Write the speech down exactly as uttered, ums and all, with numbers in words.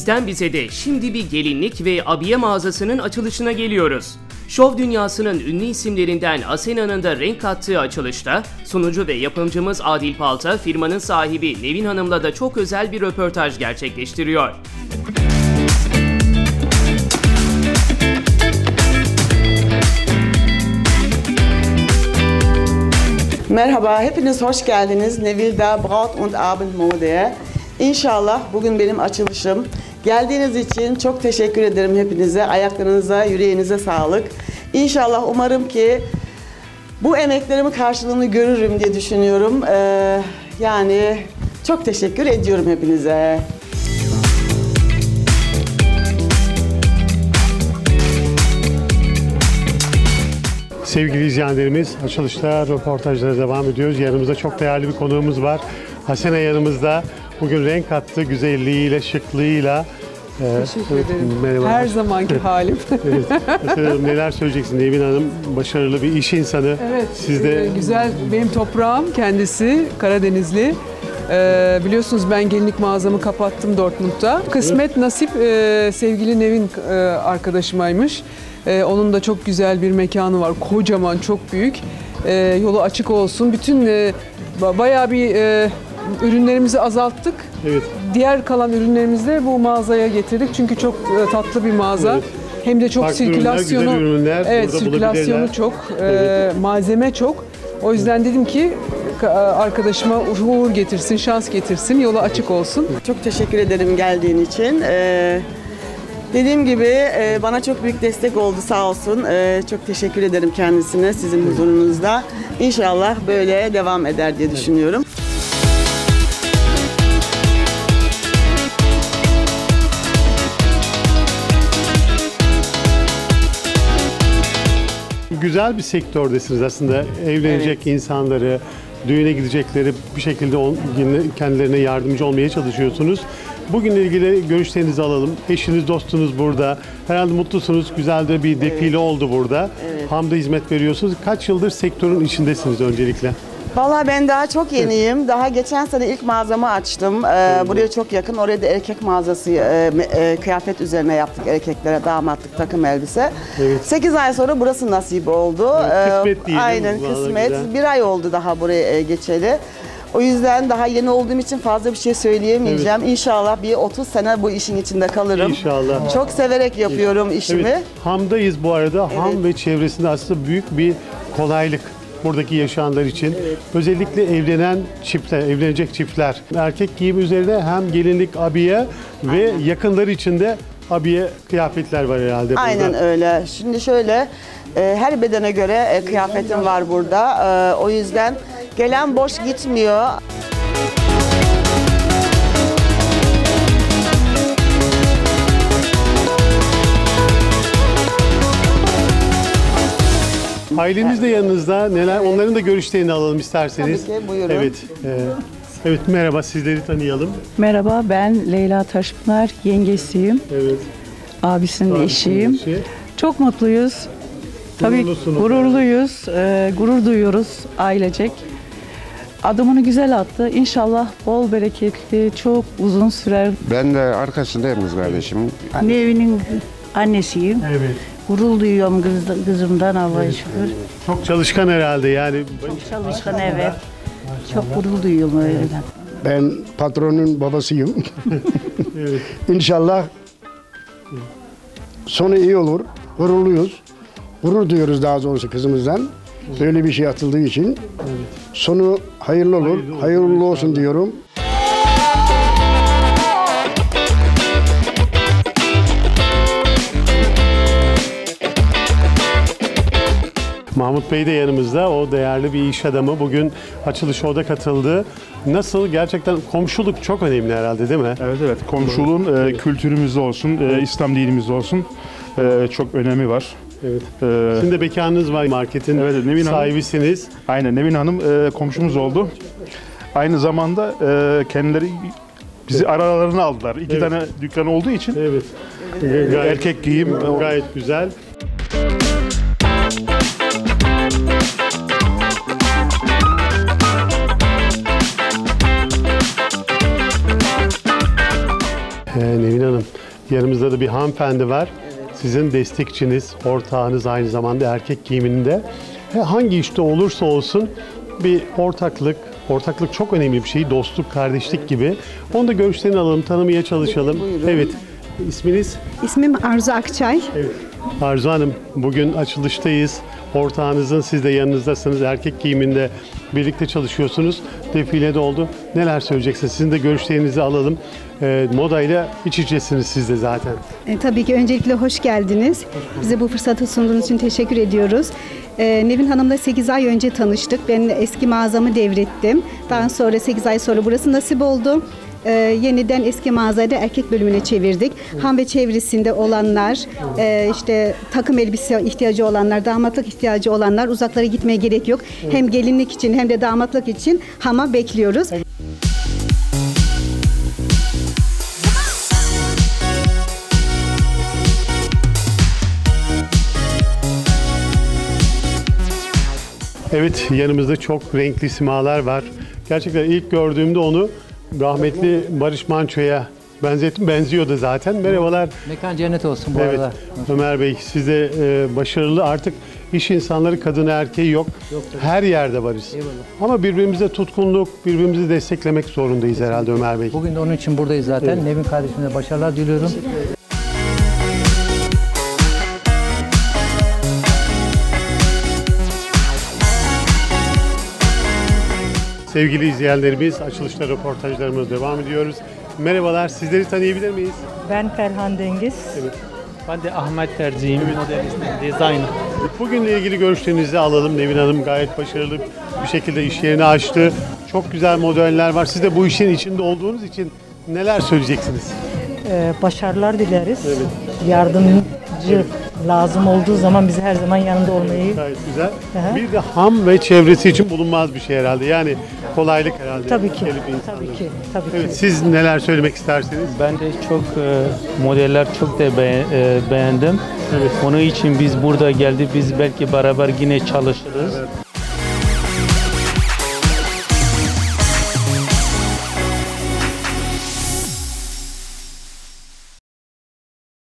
Bizden Bize de şimdi bir gelinlik ve abiye mağazasının açılışına geliyoruz. Şov dünyasının ünlü isimlerinden Asena'nın da renk kattığı açılışta sunucu ve yapımcımız Adil Palta firmanın sahibi Nevin Hanım'la da çok özel bir röportaj gerçekleştiriyor. Merhaba, hepiniz hoş geldiniz Nevilda Braut und Abendmode'ye. İnşallah bugün benim açılışım. Geldiğiniz için çok teşekkür ederim hepinize. Ayaklarınıza, yüreğinize sağlık. İnşallah umarım ki bu emeklerimin karşılığını görürüm diye düşünüyorum. Ee, yani çok teşekkür ediyorum hepinize. Sevgili izleyenlerimiz, açılışta röportajlara devam ediyoruz. Yanımızda çok değerli bir konuğumuz var. Asena yanımızda. Bugün renk kattı güzelliğiyle, şıklığıyla. Teşekkür evet, ederim. merhaba. Her zamanki halim. Evet. Asena Hanım, neler söyleyeceksin? Nevin Hanım başarılı bir iş insanı. Evet, Siz de... e, güzel. Benim toprağım kendisi, Karadenizli. Ee, biliyorsunuz ben gelinlik mağazamı kapattım Dortmund'da. Kısmet nasip e, sevgili Nevin e, arkadaşımaymış. E, onun da çok güzel bir mekanı var. Kocaman, çok büyük. E, yolu açık olsun. Bütün e, bayağı bir e, ürünlerimizi azalttık. Evet. Diğer kalan ürünlerimizi de bu mağazaya getirdik. Çünkü çok e, tatlı bir mağaza. Evet. Hem de çok farklı sirkülasyonu, ürünler, güzel ürünler evet, sirkülasyonu çok, evet. e, malzeme çok. O yüzden dedim ki arkadaşıma uğur getirsin, şans getirsin, yolu açık olsun. Çok teşekkür ederim geldiğin için. Ee, dediğim gibi e, bana çok büyük destek oldu, sağ olsun. Ee, çok teşekkür ederim kendisine, sizin huzurunuzda. İnşallah böyle devam eder diye düşünüyorum. Güzel bir sektördesiniz aslında. Evlenecek evet. insanları, düğüne gidecekleri bir şekilde kendilerine yardımcı olmaya çalışıyorsunuz. Bugünle ilgili görüşlerinizi alalım. Eşiniz, dostunuz burada. Herhalde mutlusunuz. Güzel de bir defile evet. oldu burada. Evet. Hamda hizmet veriyorsunuz. Kaç yıldır sektörün içindesiniz öncelikle? Vallahi ben daha çok yeniyim. Daha geçen sene ilk mağazamı açtım. Ee, buraya çok yakın. Oraya da erkek mağazası, e, e, kıyafet üzerine yaptık erkeklere. Damatlık, takım elbise. Evet. sekiz ay sonra burası nasip oldu. Evet, kısmet diyelim. Aynen, kısmet. Güzel. Bir ay oldu daha buraya geçeli. O yüzden daha yeni olduğum için fazla bir şey söyleyemeyeceğim. Evet. İnşallah bir otuz sene bu işin içinde kalırım. İnşallah. Çok severek yapıyorum evet. işimi. Evet. Ham'dayız bu arada. Evet. Ham ve çevresinde aslında büyük bir kolaylık buradaki yaşayanlar için. Evet. Özellikle evlenen çiftler, evlenecek çiftler. Erkek giyim üzerine hem gelinlik, abiye ve aynen. yakınları için de abiye kıyafetler var herhalde burada. Aynen öyle. Şimdi şöyle, her bedene göre kıyafetim var burada. O yüzden gelen boş gitmiyor. Aileniz de yanınızda. Neler? Onların da görüşlerini alalım isterseniz. Tabii ki, buyurun. Evet. E, evet, merhaba. Sizleri tanıyalım. Merhaba, ben Leyla Taşpınar, yengesiyim. Evet. Abisinin Abisinin eşiyim. Eşi. Çok mutluyuz. Tabii gururluyuz. E, gurur duyuyoruz ailecek. Adımını güzel attı. İnşallah bol bereketli, çok uzun sürer. Ben de arkasındayım kız kardeşim. Nevin'in annesiyim. Evet. Gurur duyuyorum kız, kızımdan Allah'a evet. şükür. Çok çalışkan herhalde yani. Çok çalışkan evet. Maşallah. Çok gurur duyuyorum öyle. Ben patronun babasıyım. Evet. İnşallah sonu iyi olur. Gururluyuz. Gurur duyuyoruz daha doğrusu kızımızdan. Böyle bir şey atıldığı için. Evet. Sonu hayırlı olur. Hayırlı, hayırlı olsun diyorum. Mahmut Bey de yanımızda. O değerli bir iş adamı. Bugün açılışa o da katıldı. Nasıl? Gerçekten komşuluk çok önemli herhalde değil mi? Evet evet. Komşuluğun e, kültürümüzde olsun, e, İslam dinimizde olsun e, çok önemi var. Evet. Ee, Şimdi de mekanınız var, marketin evet, Nevin sahibisiniz. Hanım, aynen, Nevin Hanım e, komşumuz oldu. Aynı zamanda e, kendileri bizi evet. aralarına aldılar. İki evet. tane dükkan olduğu için. Evet. Evet. Gayet, erkek giyim. Gayet güzel. Ee, Nevin Hanım, yanımızda da bir hanımefendi var. Sizin destekçiniz, ortağınız aynı zamanda erkek giyiminde. Hangi işte olursa olsun bir ortaklık, ortaklık çok önemli bir şey. Dostluk, kardeşlik gibi. Onu da görüşlerini alalım, tanımaya çalışalım. Evet, isminiz? İsmim Arzu Akçay. Evet. Arzu Hanım, bugün açılıştayız. Ortağınızın, siz de yanınızdasınız. Erkek giyiminde birlikte çalışıyorsunuz. Defilede oldu. Neler söyleyeceksiniz? Sizin de görüşlerinizi alalım. E, modayla iç içesiniz siz de zaten. E, tabii ki öncelikle hoş geldiniz. Bize bu fırsatı sunduğunuz için teşekkür ediyoruz. E, Nevin Hanım'la sekiz ay önce tanıştık. Ben eski mağazamı devrettim. Daha sonra sekiz ay sonra burası nasip oldu. Ee, yeniden eski mağazayı da erkek bölümüne çevirdik. Han ve çevresinde olanlar, e, işte takım elbise ihtiyacı olanlar, damatlık ihtiyacı olanlar uzaklara gitmeye gerek yok. Hem gelinlik için hem de damatlık için Ham'a bekliyoruz. Evet, yanımızda çok renkli simalar var. Gerçekten ilk gördüğümde onu rahmetli Barış Manço'ya benzettim. Benziyordu zaten. Merhabalar. Mekan cennet olsun bu evet, arada. Ömer Bey, size e, başarılı, artık iş insanları kadını erkeği yok. yok Her yerde varız. Eyvallah. Ama birbirimize tutkunluk, birbirimizi desteklemek zorundayız Kesinlikle. herhalde Ömer Bey. Bugün de onun için buradayız zaten. Evet. Nevin kardeşime başarılar diliyorum. Sevgili izleyenlerimiz, açılışta röportajlarımız devam ediyoruz. Merhabalar, sizleri tanıyabilir miyiz? Ben Ferhan Dengiz. Evet. Ben de Ahmet Tercih'im, modelistim, designer. Bugünle ilgili görüşlerinizi alalım. Nevin Hanım gayet başarılı bir şekilde iş yerini açtı. Çok güzel modeller var. Siz de bu işin içinde olduğunuz için neler söyleyeceksiniz? Ee, başarılar dileriz. Evet. Yardımcı evet. lazım olduğu zaman bize her zaman yanında olmayı. Gayet güzel. Aha. Bir de ham ve çevresi için bulunmaz bir şey herhalde. Yani kolaylık herhalde. Tabii ki. Tabii ki. Tabii evet, ki. siz neler söylemek istersiniz? Ben de çok e, modeller çok da be, e, beğendim. Evet. Onun için biz burada geldik. Biz belki beraber yine çalışırız. Evet.